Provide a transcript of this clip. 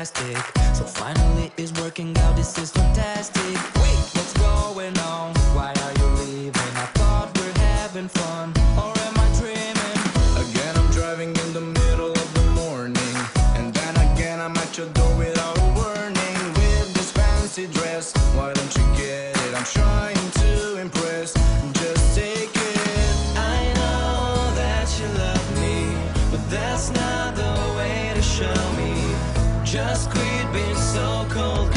plastic. So finally it's working out, this is fantastic. Wait, what's going on? Why are you leaving? I thought we're having fun, or am I dreaming? Again I'm driving in the middle of the morning, and then again I'm at your door without a warning. With this fancy dress, why don't you get it? I'm trying to impress, just take it. I know that you love me, but that's not the way to show me. Just quit being so cold.